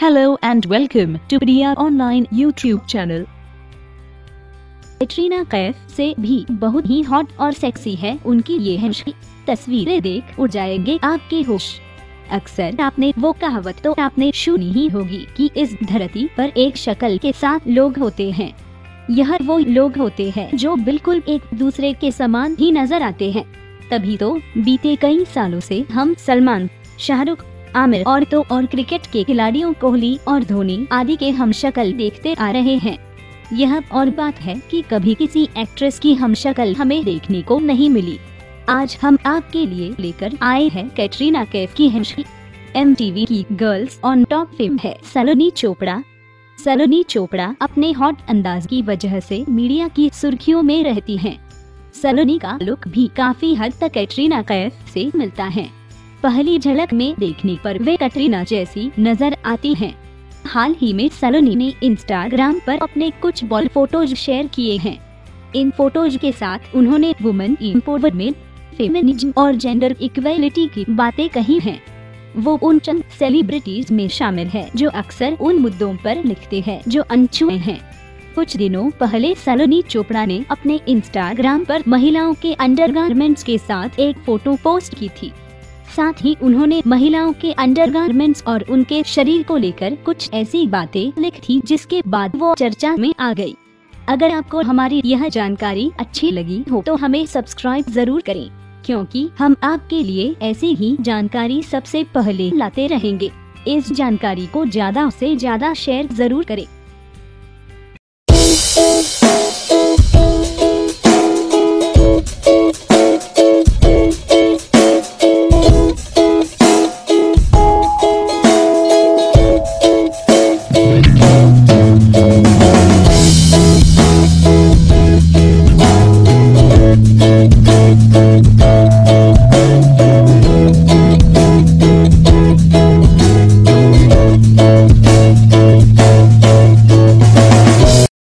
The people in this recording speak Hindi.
Hello and welcome to Priya Online YouTube channel। Katrina Kaif से भी बहुत ही हॉट और सेक्सी है उनकी ये हैंडशेक। तस्वीरें देख उड़ जाएंगे आपके होश। अक्सर आपने वो कहावत तो आपने सुनी ही होगी कि इस धरती पर एक शक्ल के साथ लोग होते हैं। यह वो लोग होते हैं जो बिल्कुल एक दूसरे के समान ही नजर आते हैं। तभी तो बीते कई सालों से हम सलमान, शाहरुख, आमिर और क्रिकेट के खिलाड़ियों कोहली और धोनी आदि के हमशक्ल देखते आ रहे हैं। यह और बात है कि कभी किसी एक्ट्रेस की हमशक्ल हमें देखने को नहीं मिली। आज हम आपके लिए लेकर आए हैं कैटरीना कैफ की हैंडशेक। MTV की गर्ल्स ऑन टॉप फिल्म है सलोनी चोपड़ा। सलोनी चोपड़ा अपने हॉट अंदाज की वजह से मीडिया की सुर्खियों में रहती हैं। सलोनी का लुक भी काफी हद तक कैटरीना कैफ से मिलता है। पहली झलक में देखने पर वे कैटरीना जैसी नजर आती हैं। हाल ही में सलोनी ने इंस्टाग्राम पर अपने कुछ बोल्ड फोटोज शेयर किए हैं। इन फोटोज के साथ उन्होंने वुमेन एम्पावरमेंट, फेमिनिज्म और जेंडर इक्वेलिटी की बातें कही हैं। वो उन चंद सेलिब्रिटीज में शामिल है जो अक्सर उन मुद्दों पर लिखते हैं जो अनछुए हैं। कुछ दिनों पहले सलोनी चोपड़ा ने अपने इंस्टाग्राम पर महिलाओं के अंडरगारमेंट्स के साथ एक फोटो पोस्ट की थी। साथ ही उन्होंने महिलाओं के अंडरगारमेंट्स और उनके शरीर को लेकर कुछ ऐसी बातें लिखी थी जिसके बाद वो चर्चा में आ गई। अगर आपको हमारी यह जानकारी अच्छी लगी हो तो हमें सब्सक्राइब जरूर करें, क्योंकि हम आपके लिए ऐसी ही जानकारी सबसे पहले लाते रहेंगे। इस जानकारी को ज्यादा से ज्यादा शेयर जरूर करें।